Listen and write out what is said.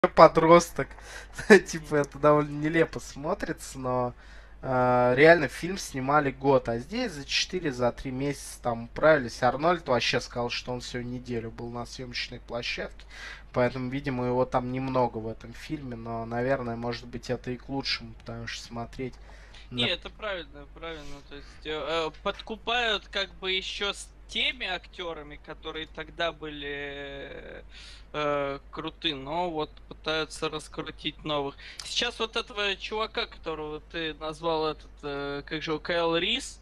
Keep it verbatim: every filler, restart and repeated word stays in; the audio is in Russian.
подросток. Типа это довольно нелепо смотрится, но э, реально фильм снимали год, а здесь за четыре, за три месяца там управились. Арнольд вообще сказал, что он всю неделю был на съемочной площадке, поэтому, видимо, его там немного в этом фильме, но, наверное, может быть, это и к лучшему, потому что смотреть Не, на... это правильно, правильно. То есть э, э, подкупают как бы еще с теми актерами, которые тогда были э, круты, но вот пытаются раскрутить новых. Сейчас вот этого чувака, которого ты назвал этот, э, как же его, Кайл Рис,